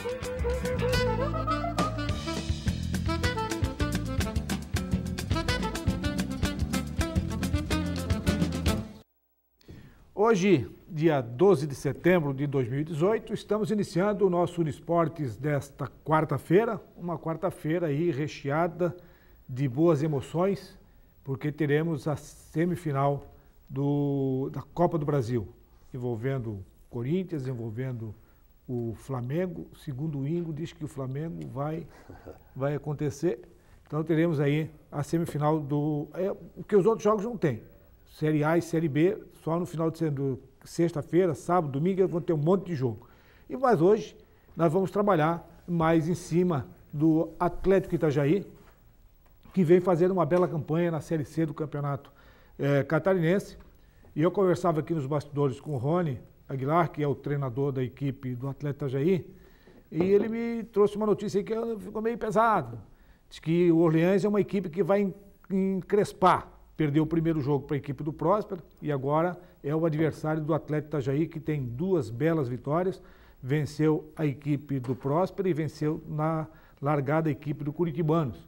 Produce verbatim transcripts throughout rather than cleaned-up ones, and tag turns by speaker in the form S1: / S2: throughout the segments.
S1: Hoje, dia doze de setembro de dois mil e dezoito, estamos iniciando o nosso Uniesportes desta quarta-feira, uma quarta-feira aí recheada de boas emoções, porque teremos a semifinal do, da Copa do Brasil, envolvendo o Corinthians, envolvendo o Flamengo. Segundo o Ingo, diz que o Flamengo vai, vai acontecer. Então teremos aí a semifinal do... É, o que os outros jogos não tem. Série A e Série B, só no final de sexta-feira, sábado, domingo, vão ter um monte de jogo. E mas hoje nós vamos trabalhar mais em cima do Atlético Itajaí, que vem fazendo uma bela campanha na Série C do Campeonato é, Catarinense. E eu conversava aqui nos bastidores com o Rony Aguilar, que é o treinador da equipe do Atlético Itajaí, e ele me trouxe uma notícia aí que ficou meio pesado. Diz que o Orleans é uma equipe que vai encrespar. Perdeu o primeiro jogo para a equipe do Próspera e agora é o adversário do Atlético Itajaí, que tem duas belas vitórias. Venceu a equipe do Próspera e venceu na largada a equipe do Curitibanos.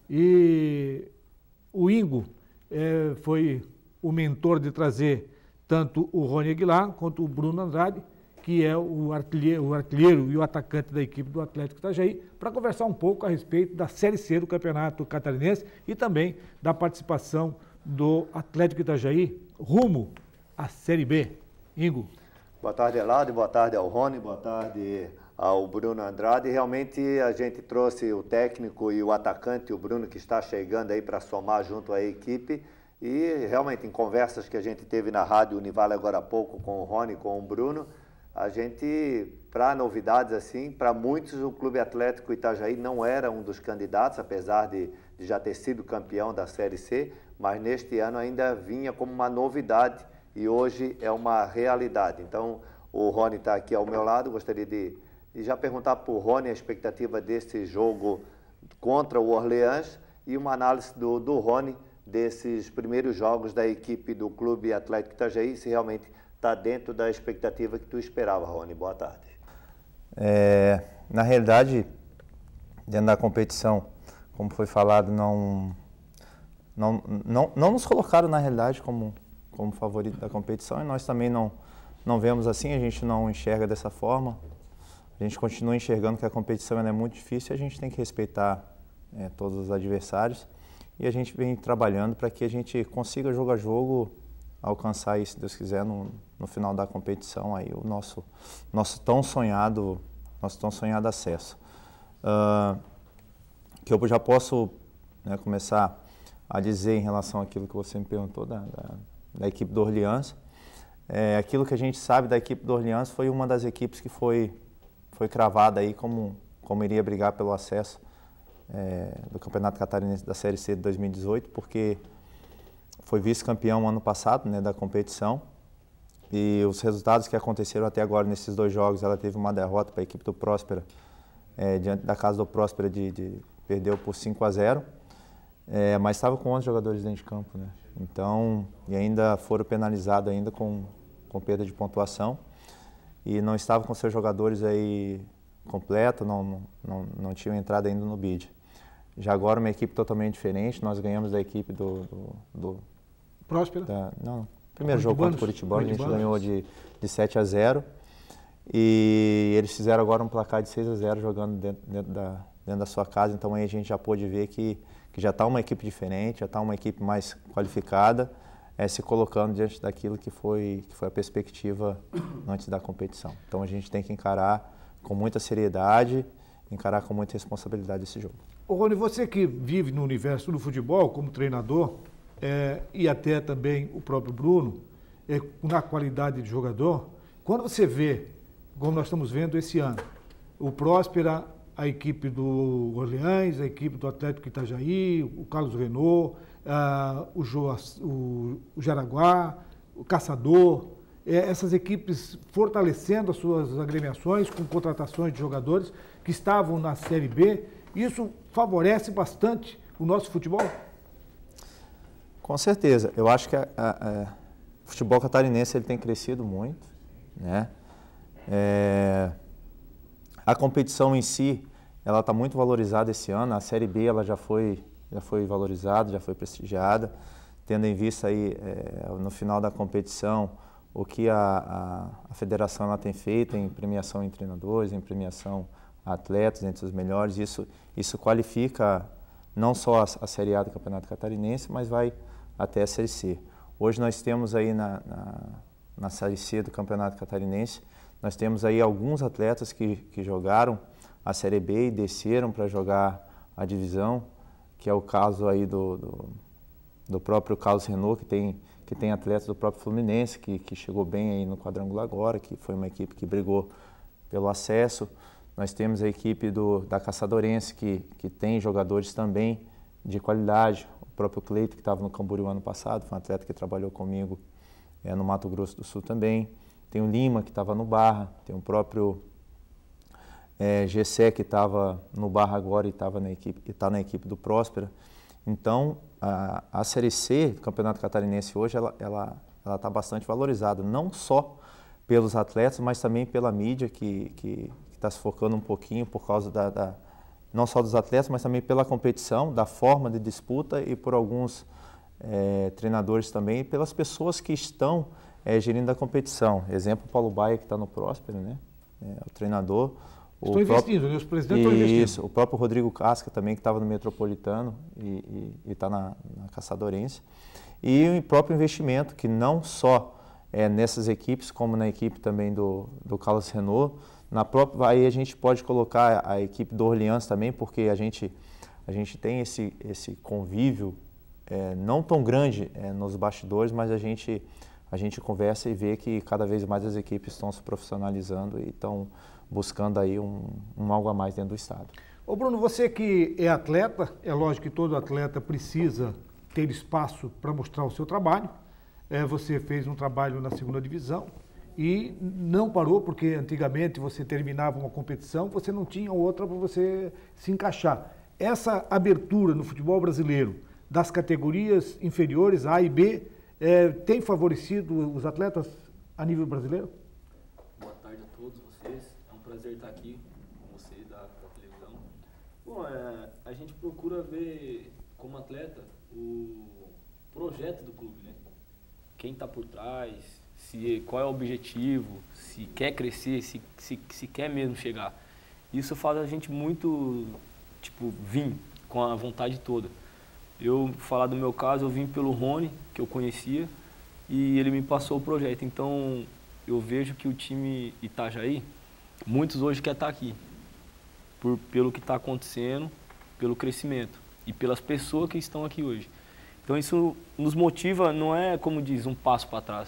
S1: E o Ingo é, foi o mentor de trazer tanto o Rony Aguilar quanto o Bruno Andrade, que é o artilheiro, o artilheiro e o atacante da equipe do Atlético Itajaí, para conversar um pouco a respeito da Série C do Campeonato Catarinense e também da participação do Atlético Itajaí rumo à Série B. Ingo.
S2: Boa tarde, Elado, boa tarde ao Rony, boa tarde ao Bruno Andrade. Realmente a gente trouxe o técnico e o atacante, o Bruno, que está chegando aí para somar junto à equipe. E realmente em conversas que a gente teve na Rádio Univale agora há pouco com o Rony, com o Bruno, a gente, para novidades assim, para muitos o Clube Atlético Itajaí não era um dos candidatos, apesar de, de já ter sido campeão da Série C, mas neste ano ainda vinha como uma novidade e hoje é uma realidade. Então, o Rony está aqui ao meu lado, gostaria de, de já perguntar para o Rony a expectativa desse jogo contra o Orleans e uma análise do, do Rony desses primeiros jogos da equipe do Clube Atlético Itajaí, se realmente está dentro da expectativa que tu esperava, Rony. Boa tarde.
S3: É, na realidade, dentro da competição, como foi falado, não... Não, não, não nos colocaram, na realidade, como, como favorito da competição e nós também não, não vemos assim, a gente não enxerga dessa forma. A gente continua enxergando que a competição ela é muito difícil e a gente tem que respeitar é, todos os adversários. E a gente vem trabalhando para que a gente consiga, jogo a jogo, alcançar aí, se Deus quiser, no, no final da competição, aí, o nosso, nosso, tão sonhado, nosso tão sonhado acesso. Uh, que eu já posso né, começar a dizer em relação àquilo que você me perguntou da, da, da equipe do Orleans. É, aquilo que a gente sabe da equipe do Orleans foi uma das equipes que foi, foi cravada aí como, como iria brigar pelo acesso é, do Campeonato Catarinense da Série C de dois mil e dezoito, porque foi vice-campeão ano passado né, da competição e os resultados que aconteceram até agora nesses dois jogos, ela teve uma derrota para a equipe do Próspera, é, diante da casa do Próspera, de, de, perdeu por cinco a zero. É, mas estava com onze jogadores dentro de campo, né? Então, e ainda foram penalizados ainda com, com perda de pontuação e não estavam com seus jogadores aí completo, não, não, não tinham entrado ainda no bid. Já agora uma equipe totalmente diferente, nós ganhamos da equipe do... do, do
S1: Próspera?
S3: Da, não, primeiro jogo contra o Curitibanos, a gente ganhou de, de sete a zero e eles fizeram agora um placar de seis a zero jogando dentro, dentro, da, dentro da sua casa, então aí a gente já pôde ver que que já está uma equipe diferente, já está uma equipe mais qualificada, é, se colocando diante daquilo que foi, que foi a perspectiva antes da competição. Então a gente tem que encarar com muita seriedade, encarar com muita responsabilidade esse jogo.
S1: Ô Rony, você que vive no universo do futebol como treinador, é, e até também o próprio Bruno, é, na qualidade de jogador, quando você vê, como nós estamos vendo esse ano, o Próspera, a equipe do Orleans, a equipe do Atlético Itajaí, o Carlos Renault, uh, o, jo, o, o Jaraguá, o Caçador, é, essas equipes fortalecendo as suas agremiações com contratações de jogadores que estavam na Série B. Isso favorece bastante o nosso futebol?
S3: Com certeza. Eu acho que a, a, a, o futebol catarinense ele tem crescido muito, né? É, A competição em si, ela está muito valorizada esse ano. A Série B ela já foi, já foi valorizada, já foi prestigiada, tendo em vista aí, é, no final da competição, o que a, a, a federação ela tem feito em premiação em treinadores, em premiação a atletas, entre os melhores. Isso, isso qualifica não só a, a Série A do Campeonato Catarinense, mas vai até a Série C. Hoje nós temos aí na, na, na Série C do Campeonato Catarinense, nós temos aí alguns atletas que, que jogaram a Série B e desceram para jogar a divisão, que é o caso aí do, do, do próprio Carlos Renault, que tem, que tem atletas do próprio Fluminense, que, que chegou bem aí no quadrangular agora, que foi uma equipe que brigou pelo acesso. Nós temos a equipe do, da Caçadorense, que, que tem jogadores também de qualidade. O próprio Cleito, que estava no Camboriú ano passado, foi um atleta que trabalhou comigo é, no Mato Grosso do Sul também. Tem o Lima, que estava no Barra, tem o próprio é, Gessé, que estava no Barra agora e estava na equipe, está na equipe do Próspera. Então, a, a Série C do Campeonato Catarinense hoje, ela ela ela está bastante valorizada, não só pelos atletas, mas também pela mídia, que que está se focando um pouquinho por causa da, da não só dos atletas, mas também pela competição, da forma de disputa e por alguns é, treinadores também, e pelas pessoas que estão é, gerindo a competição. Exemplo, o Paulo Baia, que está no Próspero, né? É, o treinador.
S1: Estão investindo, né? Os presidentes estão
S3: investindo.
S1: investindo.
S3: Isso, o próprio Rodrigo Casca também, que estava no Metropolitano e está na, na Caçadorense. E o próprio investimento, que não só é, nessas equipes, como na equipe também do, do Carlos Renault. Na própria, aí a gente pode colocar a equipe do Orleans também, porque a gente, a gente tem esse, esse convívio é, não tão grande é, nos bastidores, mas a gente, a gente conversa e vê que cada vez mais as equipes estão se profissionalizando e estão buscando aí um, um algo a mais dentro do estado.
S1: Ô Bruno, você que é atleta, é lógico que todo atleta precisa ter espaço para mostrar o seu trabalho. É, você fez um trabalho na segunda divisão e não parou, porque antigamente você terminava uma competição, você não tinha outra para você se encaixar. Essa abertura no futebol brasileiro das categorias inferiores, A e B, é, tem favorecido os atletas a nível brasileiro?
S4: Boa tarde a todos vocês, é um prazer estar aqui com vocês da, da televisão. Bom, é, a gente procura ver como atleta o projeto do clube, né? Quem está por trás, se, qual é o objetivo, se quer crescer, se, se, se quer mesmo chegar. Isso faz a gente muito, tipo, vir com a vontade toda. Eu, falar do meu caso, eu vim pelo Rony, que eu conhecia, e ele me passou o projeto. Então, eu vejo que o time Itajaí, muitos hoje querem estar aqui, por, pelo que está acontecendo, pelo crescimento e pelas pessoas que estão aqui hoje. Então isso nos motiva, não é, como diz, um passo para trás,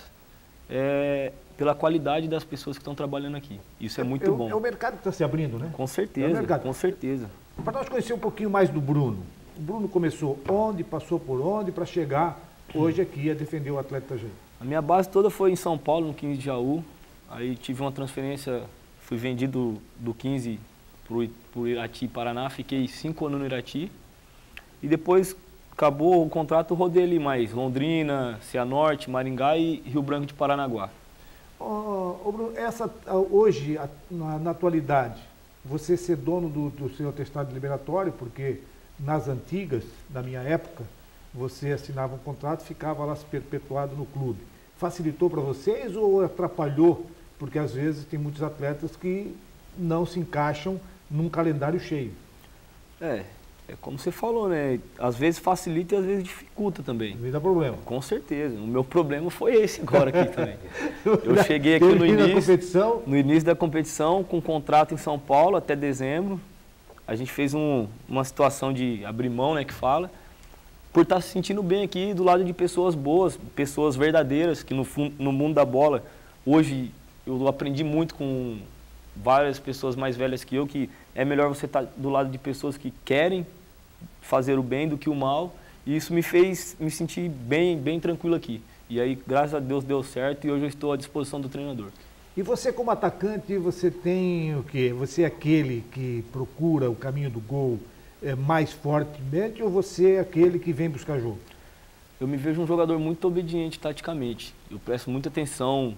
S4: é pela qualidade das pessoas que estão trabalhando aqui. Isso é muito
S1: é,
S4: bom.
S1: É o mercado que está se abrindo, né?
S4: Com certeza,
S1: é
S4: com certeza.
S1: Para nós conhecer um pouquinho mais do Bruno, o Bruno começou onde, passou por onde, para chegar hoje aqui a defender o Atlético Itajaí?
S4: A minha base toda foi em São Paulo, no quinze de Jaú. Aí tive uma transferência, fui vendido do quinze para o Irati, Paraná, fiquei cinco anos no Irati. E depois acabou o contrato, rodei ali mais, Londrina, Cianorte, Maringá e Rio Branco de Paranaguá.
S1: Oh, oh, Bruno, essa, hoje, na, na atualidade, você ser dono do, do seu atestado liberatório, porque nas antigas, na minha época, você assinava um contrato e ficava lá perpetuado no clube. Facilitou para vocês ou atrapalhou? Porque às vezes tem muitos atletas que não se encaixam num calendário cheio.
S4: É, é como você falou, né? Às vezes facilita e às vezes dificulta também.
S1: Às vezes dá problema.
S4: Com certeza. O meu problema foi esse agora aqui também. Eu cheguei aqui no
S1: início,
S4: início, no início da competição, com um contrato em São Paulo até dezembro. A gente fez um, uma situação de abrir mão, né, que fala, por estar se sentindo bem aqui do lado de pessoas boas, pessoas verdadeiras, que no, no mundo da bola, hoje eu aprendi muito com várias pessoas mais velhas que eu, que é melhor você estar do lado de pessoas que querem fazer o bem do que o mal, e isso me fez me sentir bem, bem tranquilo aqui. E aí, graças a Deus, deu certo e hoje eu estou à disposição do treinador.
S1: E você, como atacante, você tem o quê? Você é aquele que procura o caminho do gol é, mais fortemente ou você é aquele que vem buscar jogo?
S4: Eu me vejo um jogador muito obediente taticamente. Eu presto muita atenção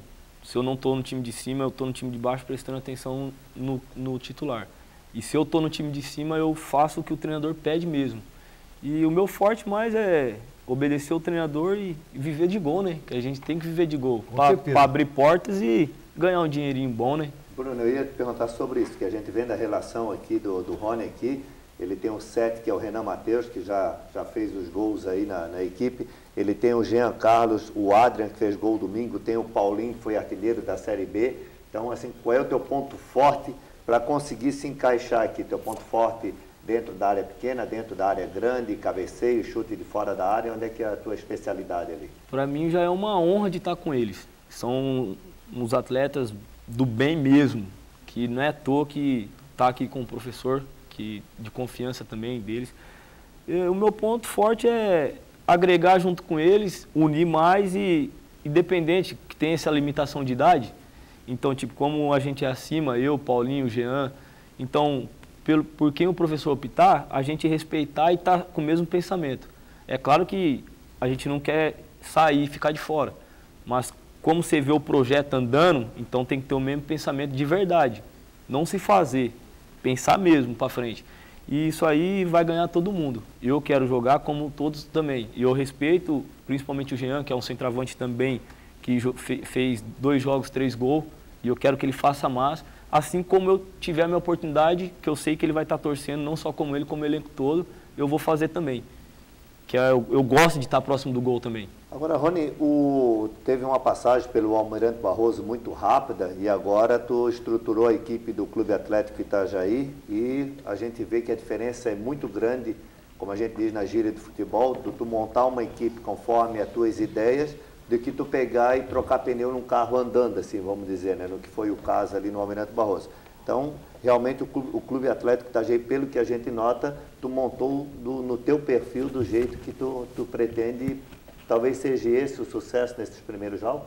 S4: Se eu não estou no time de cima, eu estou no time de baixo prestando atenção no, no titular. E se eu estou no time de cima, eu faço o que o treinador pede mesmo. E o meu forte mais é obedecer o treinador e viver de gol, né? Que a gente tem que viver de gol, para abrir portas e ganhar um dinheirinho bom, né?
S2: Bruno, eu ia te perguntar sobre isso, que a gente vendo a relação aqui do, do Rony aqui, ele tem um sete que é o Renan Matheus, que já, já fez os gols aí na, na equipe, ele tem o Jean Carlos, o Adrian, que fez gol domingo, tem o Paulinho, que foi artilheiro da Série B. Então, assim, qual é o teu ponto forte para conseguir se encaixar aqui? Teu ponto forte dentro da área pequena, dentro da área grande, cabeceio, chute de fora da área, onde é que é a tua especialidade ali?
S4: Para mim já é uma honra de estar com eles. São uns atletas do bem mesmo, que não é à toa que está aqui com o professor, que, de confiança também deles. E, o meu ponto forte é agregar junto com eles, unir mais e, independente que tem essa limitação de idade, então, tipo, como a gente é acima, eu, Paulinho, Jean, então, pelo, por quem o professor optar, a gente respeitar e estar tá com o mesmo pensamento. É claro que a gente não quer sair e ficar de fora, mas como você vê o projeto andando, então tem que ter o mesmo pensamento de verdade, não se fazer, pensar mesmo para frente. E isso aí vai ganhar todo mundo. Eu quero jogar como todos também. E eu respeito, principalmente o Jean, que é um centroavante também, que fez dois jogos, três gols, e eu quero que ele faça mais, assim como eu tiver a minha oportunidade, que eu sei que ele vai estar torcendo, não só como ele, como o elenco todo, eu vou fazer também. Que é, eu, eu gosto de estar próximo do gol também.
S2: Agora, Rony, o, teve uma passagem pelo Almirante Barroso muito rápida e agora tu estruturou a equipe do Clube Atlético Itajaí e a gente vê que a diferença é muito grande, como a gente diz na gíria de futebol, do tu montar uma equipe conforme as tuas ideias, do que tu pegar e trocar pneu num carro andando, assim, vamos dizer, né, no que foi o caso ali no Almirante Barroso. Então, realmente o Clube, o Clube Atlético Itajaí, pelo que a gente nota, tu montou do, no teu perfil do jeito que tu, tu pretende. Talvez seja esse o sucesso nesses primeiros jogos?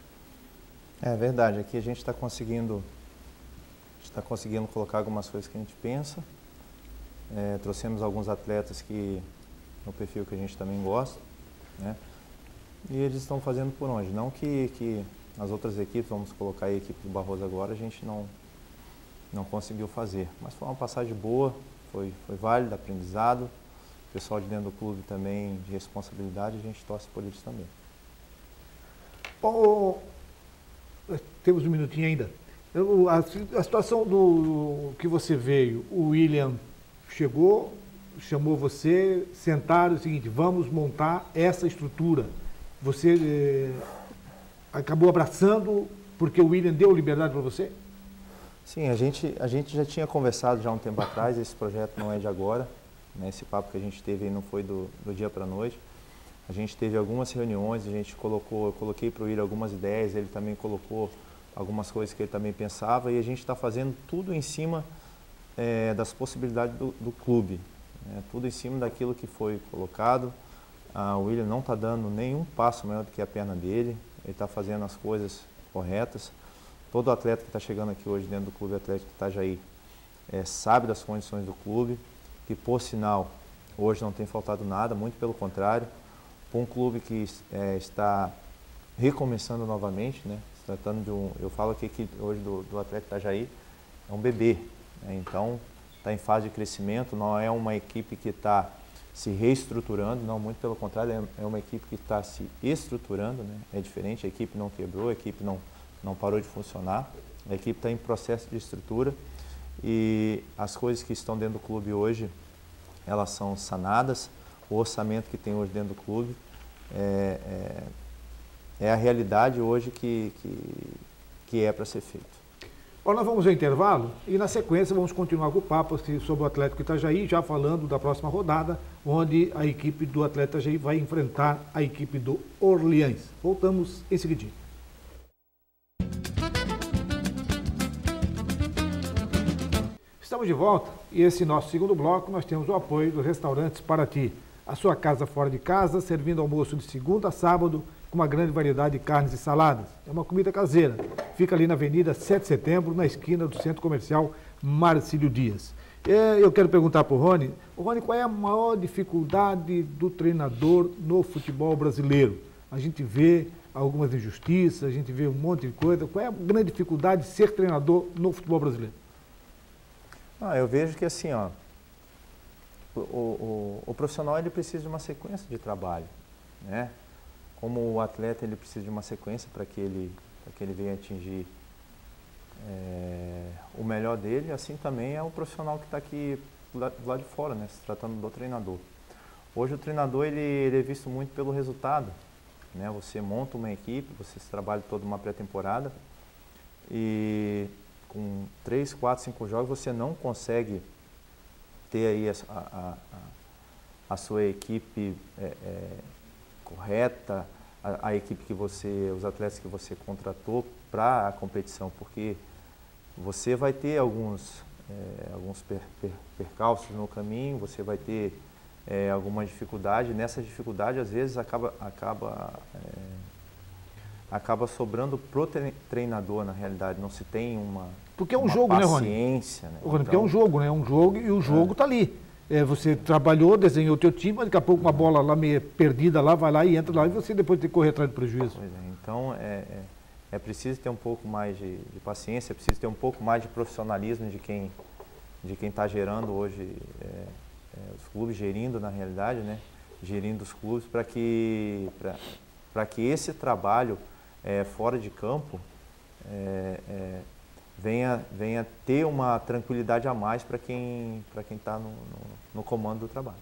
S3: É verdade, aqui a gente está conseguindo, está conseguindo colocar algumas coisas que a gente pensa. É, trouxemos alguns atletas que no perfil que a gente também gosta, né? E eles estão fazendo por onde? Não que, que as outras equipes, vamos colocar aí a equipe do Barroso agora, a gente não, não conseguiu fazer. Mas foi uma passagem boa, foi, foi válida, aprendizado. O pessoal de dentro do clube também, de responsabilidade, a gente torce por eles também.
S1: Oh, temos um minutinho ainda. Eu, a, a situação do que você veio, o William chegou, chamou você, sentaram, é o seguinte, vamos montar essa estrutura. Você eh, acabou abraçando porque o William deu liberdade para você?
S3: Sim, a gente, a gente já tinha conversado já há um tempo atrás, esse projeto não é de agora. Né, esse papo que a gente teve aí não foi do, do dia para a noite. A gente teve algumas reuniões, a gente colocou, eu coloquei para o William algumas ideias, ele também colocou algumas coisas que ele também pensava e a gente está fazendo tudo em cima é, das possibilidades do, do clube, né, tudo em cima daquilo que foi colocado. Ah, o William não está dando nenhum passo maior do que a perna dele, ele está fazendo as coisas corretas. Todo atleta que está chegando aqui hoje dentro do Clube Atlético Itajaí é, sabe das condições do clube, que por sinal hoje não tem faltado nada, muito pelo contrário, para um clube que é, está recomeçando novamente, né? Se tratando de um, eu falo aqui que hoje do, do Atlético Itajaí é um bebê, né? Então está em fase de crescimento, não é uma equipe que está se reestruturando, não, muito pelo contrário, é, é uma equipe que está se estruturando, né? É diferente, a equipe não quebrou, a equipe não, não parou de funcionar, a equipe está em processo de estrutura. E as coisas que estão dentro do clube hoje, elas são sanadas. O orçamento que tem hoje dentro do clube é, é, é a realidade hoje que, que, que é para ser feito.
S1: Agora nós vamos ao intervalo e na sequência vamos continuar com o papo sobre o Atlético Itajaí, já falando da próxima rodada, onde a equipe do Atlético Itajaí vai enfrentar a equipe do Orleans. Voltamos em seguida. Estamos de volta e esse nosso segundo bloco nós temos o apoio dos restaurantes Paraty. A sua casa fora de casa, servindo almoço de segunda a sábado, com uma grande variedade de carnes e saladas. É uma comida caseira. Fica ali na Avenida sete de Setembro, na esquina do Centro Comercial Marcílio Dias. Eu quero perguntar para o Rony, Rony, qual é a maior dificuldade do treinador no futebol brasileiro? A gente vê algumas injustiças, a gente vê um monte de coisa. Qual é a grande dificuldade de ser treinador no futebol brasileiro?
S3: Ah, eu vejo que assim, ó, o, o, o profissional ele precisa de uma sequência de trabalho, né? Como o atleta ele precisa de uma sequência para que ele, para que ele venha atingir é, o melhor dele, assim também é o profissional que está aqui do lado de fora, né? Se tratando do treinador. Hoje o treinador ele, ele é visto muito pelo resultado, né? Você monta uma equipe, você trabalha toda uma pré-temporada e com três, quatro, cinco jogos você não consegue ter aí a, a, a, a sua equipe é, é, correta, a, a equipe que você, os atletas que você contratou para a competição, porque você vai ter alguns, é, alguns per, per, percalços no caminho, você vai ter é, alguma dificuldade, nessa dificuldade às vezes acaba, acaba, é, acaba sobrando pro treinador na realidade, não se tem uma,
S1: porque é um
S3: uma
S1: jogo,
S3: paciência,
S1: né, Rony?
S3: né?
S1: Rony, porque
S3: então,
S1: é um jogo, né? É um jogo e o jogo está é. ali. É, você trabalhou, desenhou o teu time, mas daqui a pouco uma bola lá meio perdida lá, vai lá e entra lá e você depois tem que correr atrás do prejuízo.
S3: Pois é, então é, é, é preciso ter um pouco mais de, de paciência, é preciso ter um pouco mais de profissionalismo de quem de quem está gerando hoje é, é, os clubes, gerindo na realidade, né? Gerindo os clubes para que, para que esse trabalho é, fora de campo é, é, venha, venha ter uma tranquilidade a mais para quem para quem está no, no, no comando do trabalho.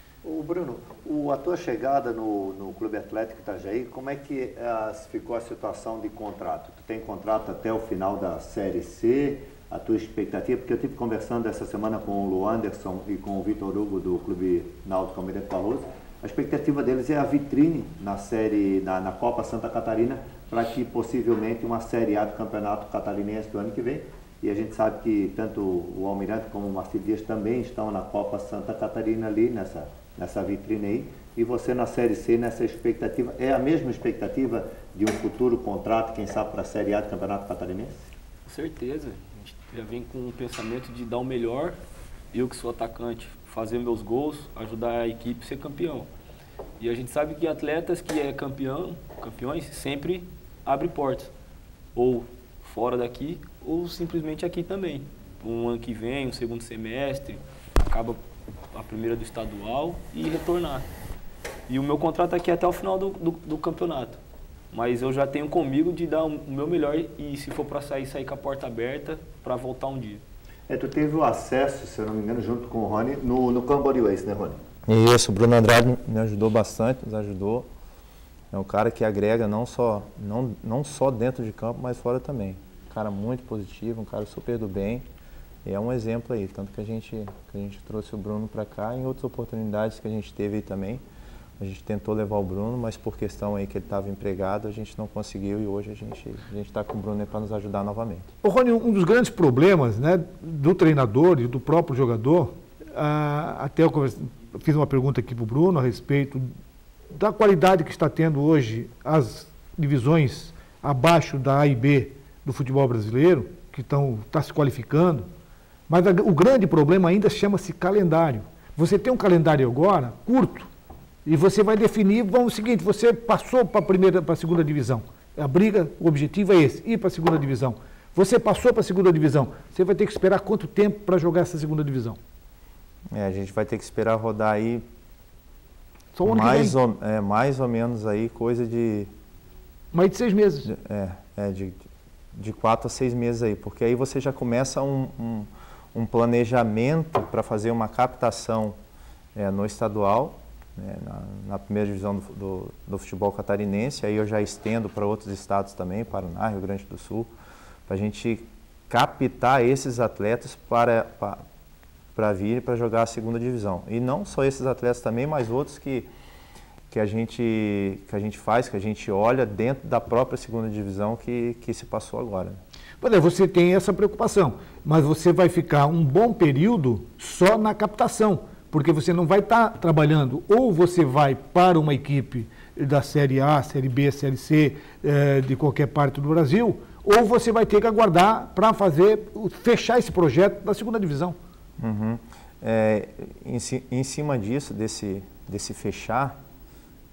S2: O Bruno, o, a tua chegada no, no Clube Atlético Itajaí, como é que uh, ficou a situação de contrato? Tu tem contrato até o final da Série C, a tua expectativa? Porque eu estive conversando essa semana com o Lu Anderson e com o Vitor Hugo do Clube Náutico Almirante Barroso. A expectativa deles é a vitrine na série, na, na Copa Santa Catarina, para que possivelmente uma Série A do Campeonato Catarinense do ano que vem. E a gente sabe que tanto o Almirante como o Marcelo Dias também estão na Copa Santa Catarina ali, nessa, nessa vitrine aí. E você na Série C, nessa expectativa, é a mesma expectativa de um futuro contrato, quem sabe, para a Série A do Campeonato Catarinense?
S4: Com certeza. A gente já vem com o pensamento de dar o melhor, eu que sou atacante, fazer meus gols, ajudar a equipe a ser campeão. E a gente sabe que atletas que é campeão, campeões sempre abrem portas, ou fora daqui, ou simplesmente aqui também. Um ano que vem, um segundo semestre, acaba a primeira do estadual e retornar. E o meu contrato aqui é até o final do, do, do campeonato. Mas eu já tenho comigo de dar o meu melhor e se for para sair, sair com a porta aberta para voltar um dia.
S2: É, tu teve o acesso, se eu não me engano, junto com o Rony, no, no Camboriú, né, Rony?
S3: Isso, o Bruno Andrade me ajudou bastante, nos ajudou. É um cara que agrega não só, não, não só dentro de campo, mas fora também. Um cara muito positivo, um cara super do bem. E é um exemplo aí, tanto que a gente, que a gente trouxe o Bruno para cá, em outras oportunidades que a gente teve aí também. A gente tentou levar o Bruno, mas por questão aí que ele estava empregado, a gente não conseguiu e hoje a gente a gente está com o Bruno aí para nos ajudar novamente.
S1: Ô, Rony, um dos grandes problemas, né, do treinador e do próprio jogador, ah, até eu fiz uma pergunta aqui para o Bruno a respeito da qualidade que está tendo hoje as divisões abaixo da A e B do futebol brasileiro, que estão tá se qualificando, mas a, o grande problema ainda chama-se calendário. Você tem um calendário agora curto, e você vai definir, vamos, o seguinte, você passou para a primeira, para a segunda divisão. A briga, o objetivo é esse, ir para a segunda divisão. Você passou para a segunda divisão, você vai ter que esperar quanto tempo para jogar essa segunda divisão?
S3: É, a gente vai ter que esperar rodar aí
S1: Só o ano
S3: mais,
S1: que vem.
S3: ou, é, mais ou menos aí coisa de...
S1: Mais de seis meses.
S3: De, é, é de, de quatro a seis meses aí, porque aí você já começa um, um, um planejamento para fazer uma captação é, no estadual, né, na, na primeira divisão do, do, do futebol catarinense, aí eu já estendo para outros estados também, Paraná, Rio Grande do Sul, para a gente captar esses atletas para, para, para vir para jogar a segunda divisão. E não só esses atletas também, mas outros que, que, a gente, que a gente faz, que a gente olha dentro da própria segunda divisão que, que se passou agora.
S1: Pois é, você tem essa preocupação, mas você vai ficar um bom período só na captação, porque você não vai estar tá trabalhando, ou você vai para uma equipe da Série A, Série B, Série C, eh, de qualquer parte do Brasil, ou você vai ter que aguardar para fazer, fechar esse projeto da segunda divisão.
S3: Uhum. É, em, em cima disso, desse, desse fechar,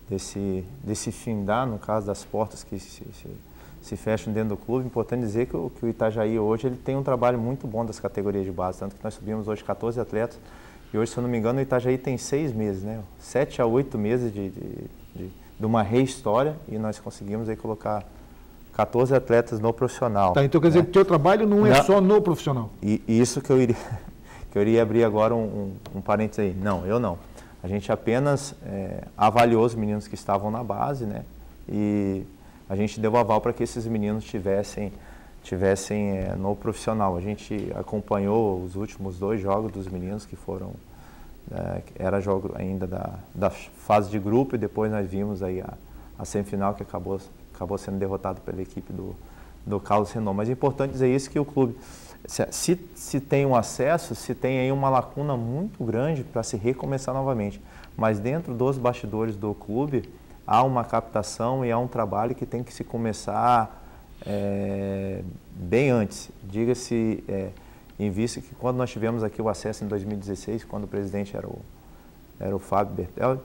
S3: desse, desse findar, no caso das portas que se, se, se fecham dentro do clube. Importante dizer que o, que o Itajaí hoje ele tem um trabalho muito bom das categorias de base, tanto que nós subimos hoje quatorze atletas, e hoje, se eu não me engano, o Itajaí tem seis meses, né? Sete a oito meses de, de, de, de uma rehistória, e nós conseguimos aí colocar quatorze atletas no profissional.
S1: Tá, então quer dizer
S3: né?
S1: que o teu trabalho não é não, só no profissional.
S3: E isso que eu iria, que eu iria abrir agora um, um, um parênteses aí. Não, eu não. A gente apenas é, avaliou os meninos que estavam na base, né? E a gente deu aval para que esses meninos tivessem, tivessem é, no profissional. A gente acompanhou os últimos dois jogos dos meninos que foram, é, era jogo ainda da, da fase de grupo, e depois nós vimos aí a, a semifinal que acabou, acabou sendo derrotado pela equipe do, do Carlos Renault. Mas é importante dizer isso, que o clube, se, se, se tem um acesso, se tem aí uma lacuna muito grande para se recomeçar novamente. Mas dentro dos bastidores do clube, há uma captação e há um trabalho que tem que se começar é, bem antes. Diga-se, é, em vista que quando nós tivemos aqui o acesso em dois mil e dezesseis, quando o presidente era o, era o Fábio Bertel,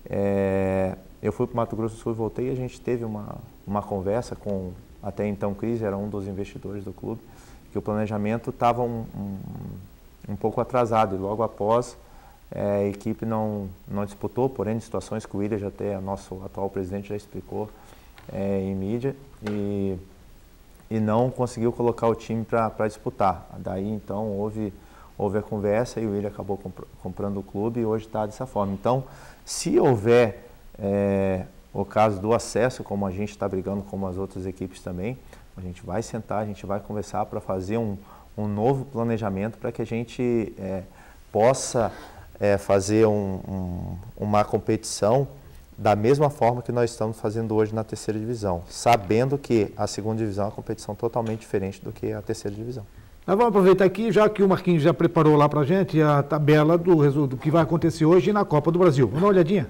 S3: é, eu fui para o Mato Grosso do Sul e voltei, e a gente teve uma, uma conversa com, até então, Cris, era um dos investidores do clube, que o planejamento estava um, um, um pouco atrasado, e logo após é, a equipe não, não disputou, porém, de situações que o William, já até, nosso atual presidente, já explicou é, em mídia, e, e não conseguiu colocar o time para disputar. Daí, então, houve, houve a conversa, e o William acabou comp comprando o clube, e hoje está dessa forma. Então, se houver é, o caso do acesso, como a gente está brigando, como as outras equipes também, a gente vai sentar, a gente vai conversar para fazer um, um novo planejamento, para que a gente é, possa é, fazer um, um, uma competição da mesma forma que nós estamos fazendo hoje na terceira divisão, sabendo que a segunda divisão é uma competição totalmente diferente do que a terceira divisão.
S1: Nós vamos aproveitar aqui, já que o Marquinhos já preparou lá para a gente a tabela do, do que vai acontecer hoje na Copa do Brasil. Vamos dar uma olhadinha?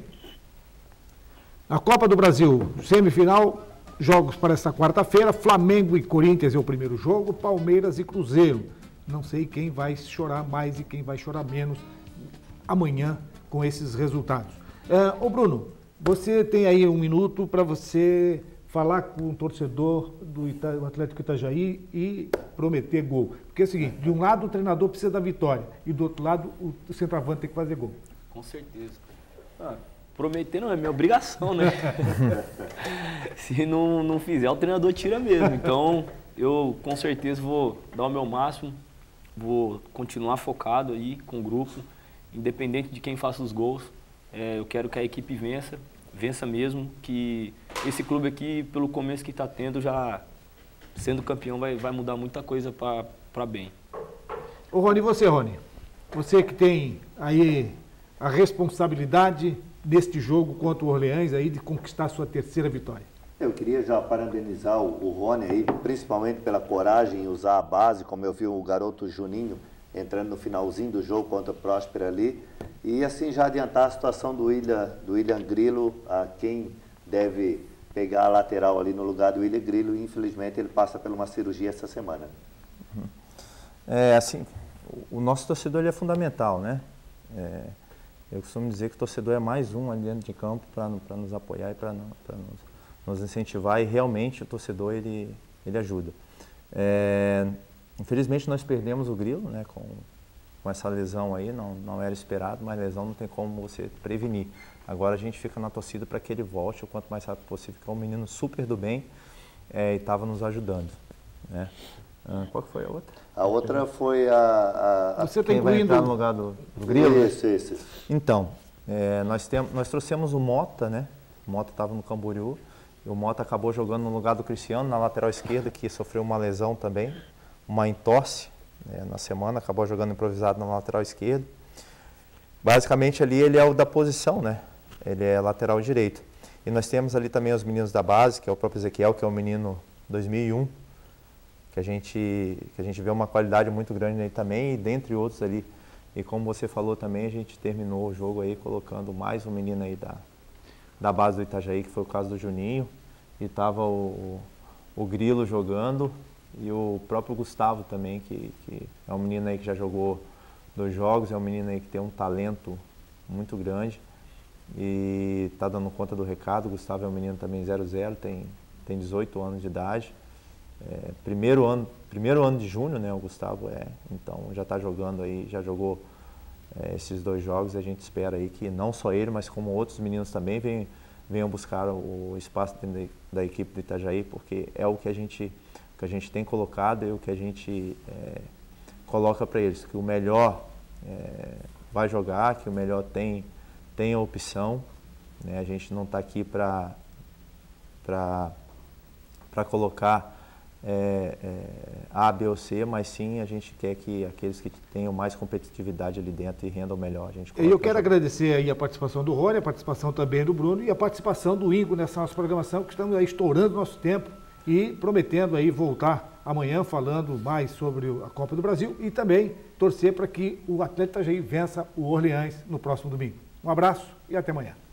S1: A Copa do Brasil, semifinal, jogos para esta quarta-feira, Flamengo e Corinthians é o primeiro jogo, Palmeiras e Cruzeiro. Não sei quem vai chorar mais e quem vai chorar menos amanhã com esses resultados. É, ô Bruno, você tem aí um minuto para você falar com o torcedor do Ita, do Atlético Itajaí e prometer gol. Porque é o seguinte, de um lado o treinador precisa da vitória e do outro lado o centroavante tem que fazer gol.
S4: Com certeza. Ah, prometer não é minha obrigação, né? Se não, não fizer, o treinador tira mesmo. Então, eu com certeza vou dar o meu máximo, vou continuar focado aí com o grupo, independente de quem faça os gols. É, eu quero que a equipe vença, vença mesmo, que esse clube aqui, pelo começo que está tendo, já sendo campeão, vai, vai mudar muita coisa para bem.
S1: Ô Rony, e você, Rony? Você que tem aí a responsabilidade deste jogo contra o Orleans aí de conquistar a sua terceira vitória.
S2: Eu queria já parabenizar o, o Rony aí, principalmente pela coragem em usar a base, como eu vi o garoto Juninho entrando no finalzinho do jogo contra o Próspera ali, e assim já adiantar a situação do William, do William Grilo, a quem deve pegar a lateral ali no lugar do William Grilo, e infelizmente ele passa por uma cirurgia essa semana.
S3: É assim, o nosso torcedor ele é fundamental, né? É, eu costumo dizer que o torcedor é mais um ali dentro de campo para nos apoiar e para nos, nos incentivar, e realmente o torcedor ele, ele ajuda. É, infelizmente nós perdemos o Grilo, né, com, com essa lesão aí, não, não era esperado, mas lesão não tem como você prevenir. Agora a gente fica na torcida para que ele volte o quanto mais rápido possível, que é um menino super do bem é, e estava nos ajudando, né? Ah, qual que foi a outra?
S2: A outra foi a... a, a...
S1: Você está
S3: Quem vai
S1: incluindo...
S3: entrar no lugar do, do Grilo?
S2: Isso, isso, isso.
S3: Então, é, nós, tem, nós trouxemos o Mota, né? O Mota estava no Camboriú, e o Mota acabou jogando no lugar do Cristiano, na lateral esquerda, que sofreu uma lesão também, uma entorse, né, na semana, acabou jogando improvisado na lateral esquerda. Basicamente ali ele é o da posição, né? Ele é lateral direito. E nós temos ali também os meninos da base, que é o próprio Ezequiel, que é o menino dois mil e um, que a gente, que a gente vê uma qualidade muito grande nele também, e dentre outros ali. E como você falou também, a gente terminou o jogo aí colocando mais um menino aí da, da base do Itajaí, que foi o caso do Juninho, e estava o, o Grilo jogando, e o próprio Gustavo também, que, que é um menino aí que já jogou dois jogos, é um menino aí que tem um talento muito grande. e está dando conta do recado. O Gustavo é um menino também zero zero, tem, tem dezoito anos de idade. É, primeiro, ano, primeiro ano de junho, né, o Gustavo é, então já está jogando aí, já jogou é, esses dois jogos, e a gente espera aí que não só ele, mas como outros meninos também venham, venham buscar o espaço dentro da equipe do Itajaí, porque é o que a gente, que a gente tem colocado e o que a gente é, coloca para eles, que o melhor é, vai jogar, que o melhor tem, tem a opção, né? A gente não está aqui para para colocar É, é, A, B ou C, mas sim a gente quer que aqueles que tenham mais competitividade ali dentro e rendam melhor. A gente
S1: e eu quero agradecer aí a participação do Rony, a participação também do Bruno e a participação do Ingo nessa nossa programação, que estamos aí estourando nosso tempo e prometendo aí voltar amanhã falando mais sobre a Copa do Brasil e também torcer para que o Atlético Itajaí vença o Orleans no próximo domingo. Um abraço e até amanhã.